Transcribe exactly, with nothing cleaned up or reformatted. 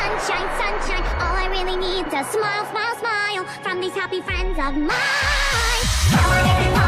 sunshine, sunshine. All I really need is a smile, smile, smile from these happy friends of mine.